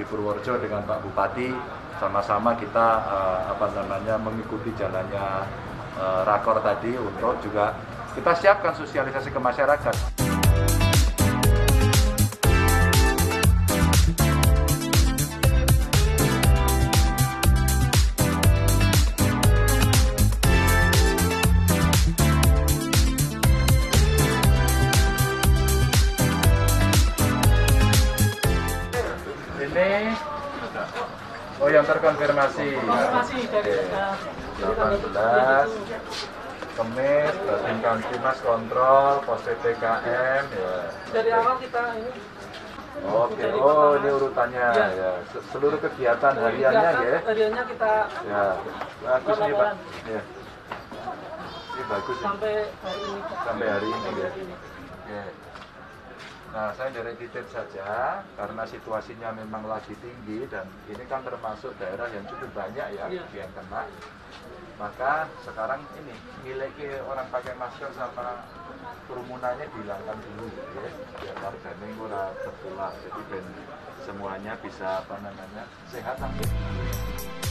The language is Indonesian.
Purworejo dengan Pak Bupati sama-sama kita mengikuti jalannya rakor tadi untuk juga kita siapkan sosialisasi ke masyarakat. Ini yang terkonfirmasi dari 18 Kemis, Batin Kamtimas kontrol, pos PPKM ya. Dari awal kita ini. Oke, ini urutannya ya. Seluruh kegiatan hariannya ya. Hariannya kita ya. Bagus nih Pak. Ya. Ini bagus sampai hari ini. Sampai hari ini ya. Oke. Nah, saya dari titik saja karena situasinya memang lagi tinggi dan ini kan termasuk daerah yang cukup banyak ya yang kena. Maka sekarang ini miliki orang pakai masker sama kerumunannya dihilangkan dulu ya, biar warganya ora tertular. Jadi semuanya bisa sehat.